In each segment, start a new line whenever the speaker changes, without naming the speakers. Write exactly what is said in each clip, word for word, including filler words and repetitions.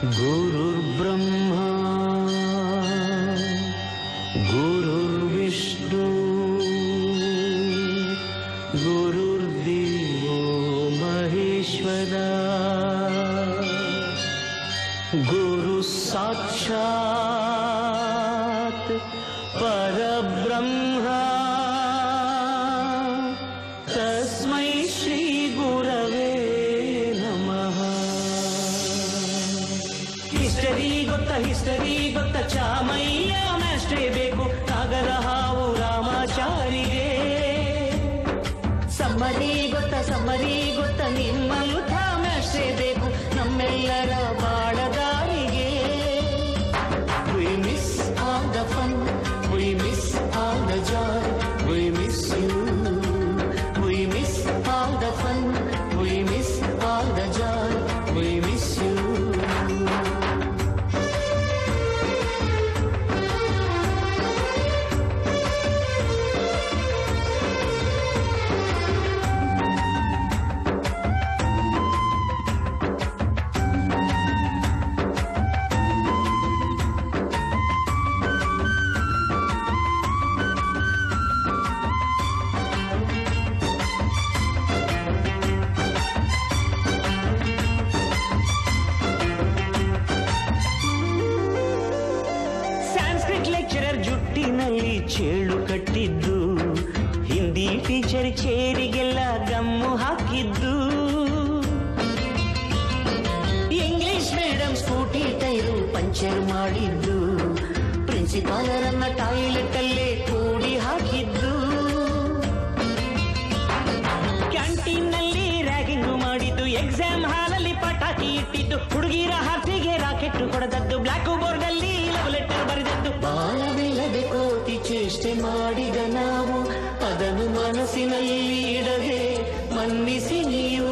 गुरुर्ब्रह्मा गुरुर्विष्णु गुरुर्देवो महेश्वरा गुरु साक्षात् परब्रह्मा तस्मै श्री गुरवे नमः। हिस्टरी गोत्ता हिस्टरी गोत्ता ಚಾಮಯ್ಯ ಮಾಸ್ಟ್ರೇ ಬೇಕು ನಾಗರ ಹಾವು ರಾಮಾಚಾರಿಗೆ ಸಮ್ಮರಿ ಗೊತ್ತ ಸಮ್ಮರಿ ಗೊತ್ತ ನಿಮ್ಮಂಥ ಮಾಸ್ಟ್ರೇ ಬೇಕು ನಮ್ಮೆಲ್ಲರ ಬಾಳದಾರಿಗೆ. We miss all the fun, we miss all the joy, we miss you. We miss all the fun, we miss all the joy, we miss you. ಚೇಳು ಕಟ್ಟಿದ್ದು ಹಿಂದಿ ಟೀಚರ್ ಚೇರಿಗೆಲ್ಲ ಗಮ್ಮು ಹಾಕಿದ್ದು English madam scooty tyre puncture ಮಾಡಿದ್ದು ಪ್ರಿನ್ಸಿಪಾಲರನ್ನ toilet ಅಲ್ಲೇ ಕೂಡಿ ಹಾಕಿದ್ದು canteen ನಲ್ಲಿ ರ್ಯಾಗಿಂಗು ಮಾಡಿದ್ದು ಎಕ್ಸಾಮ್ ಹಾಲಲ್ಲಿ ಪಟಾಕಿ ಇಟ್ಟಿದ್ದು ಹುಡುಗಿರ ಹಾರ್ಟಿಗೆ ರಾಕೆಟ್ ಹೊಡೆದದ್ದು ಬ್ಲಾಕ್ ಬೋರ್ಡ್ ಅಲ್ಲಿ ಲವ್ ಲೆಟರ್ ಬರೆದದ್ದು ಬಾಲವಿಲ್ಲದೆ ಕೋತಿ ಚೇಷ್ಟೆ ಮಾಡಿದ ನಾವು ಅದನ್ನು ಮನಸ್ಸಿನಲ್ಲಿ ಇಡದೆ ಮನ್ನಿಸಿ ನೀವು.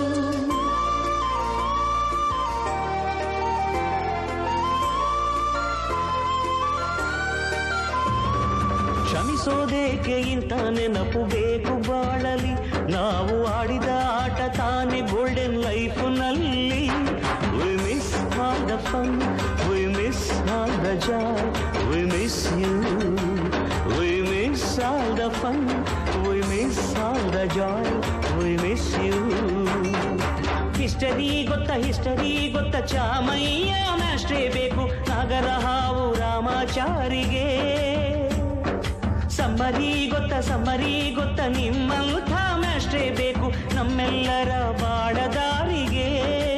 ಕ್ಷಮಿಸೋದೇಕೆ ಇಂಥ ನೆನಪು ಬೇಕು ಬಾಳಲಿ ನಾವು ಆಡಿದ ಆಟ ತಾನೆ ಗೋಲ್ಡನ್ ಲೈಫ್ ನಲ್ಲಿ. We miss all the fun, we miss all the joy, we miss you. We miss all the fun, we miss all the joy, we miss you. History ಗೊತ್ತ ಹಿಸ್ಟರಿ ಗೊತ್ತ ಚಾಮಯ್ಯ ಮಾಸ್ಟ್ರೇ ಬೇಕು ನಾಗರ ಹಾವು ರಾಮಾಚಾರಿಗೆ ಸಮ್ಮರಿ ಗೊತ್ತ summary ಗೊತ್ತ ನಿಮ್ಮಂಥ ಮಾಸ್ಟ್ರೇ ಬೇಕು ನಮ್ಮೆಲ್ಲರ ಬಾಳದಾರಿಗೆ.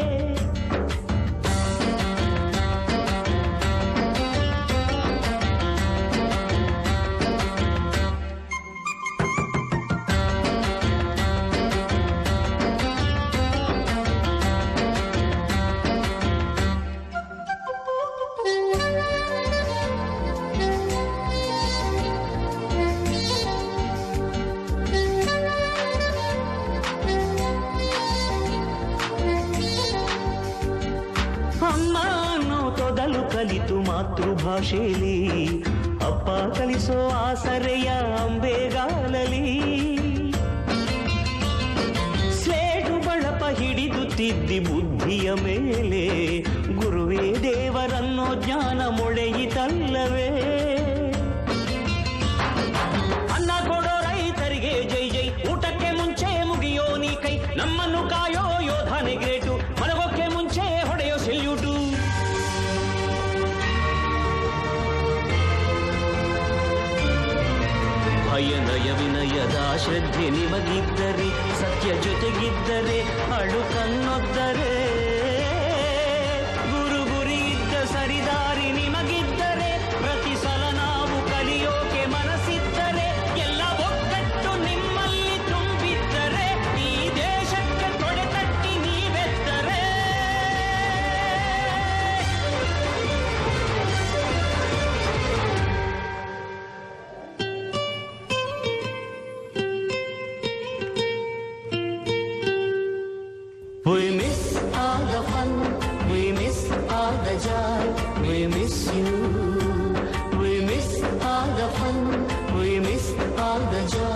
ಕಲಿತು ಮಾತೃಭಾಷೆಯಲ್ಲಿ ಅಪ್ಪ ಕಲಿಸೋ ಆಸರೆಯ ಅಂಬೆಗಾಲಲಿ ಸ್ಲೇಟು ಬಳಪ ಹಿಡಿದು ತಿದ್ದಿ ಬುದ್ಧಿಯ ಮೇಲೆ ಗುರುವೇ ದೇವರನ್ನೋ ಜ್ಞಾನ ಮೊಳೆಯಿತಲ್ಲವೇ. ಅನ್ನ ಕೊಡೋ ರೈತರಿಗೆ ಜೈ ಜೈ ಊಟಕ್ಕೆ ಮುಂಚೆ ಮುಗಿಯೋ ನೀ ಕೈ ನಮ್ಮನ್ನು ಕಾಯೋ ಯೋಧನೆ ಗ್ರೇಟು ಮಲಗೋಕ್ಕೆ ಮುಂಚೆ ಹೊಡೆಯೋ ಸೆಲ್ಯೂಟು. ಭಯನಯ ವಿನಯದ ಶ್ರದ್ಧೆ ನಿಮಗಿದ್ದರೆ ಸತ್ಯ ಜೊತೆಗಿದ್ದರೆ ಅಳು ಕನ್ನೊದ್ದರೆ ಗುರು ಗುರಿ ಇದ್ದ ಸರಿದಾರಿ ನಿಮಗಿದ್ದರೆ ಪ್ರತಿ ಸಲ ನಾವು ಕಲಿಯೋಕೆ ಮನಸ್ಸಿದ್ದರೆ ಎಲ್ಲ ಒಗ್ಗಟ್ಟು ನಿಮ್ಮಲ್ಲಿ ತುಂಬಿದ್ದರೆ ಈ ದೇಶಕ್ಕೆ ತೊಡೆ ತಟ್ಟಿ ನೀವೆತ್ತರೆ. We miss all the fun, we miss all the joy, we miss you. We miss all the fun, we miss all the joy.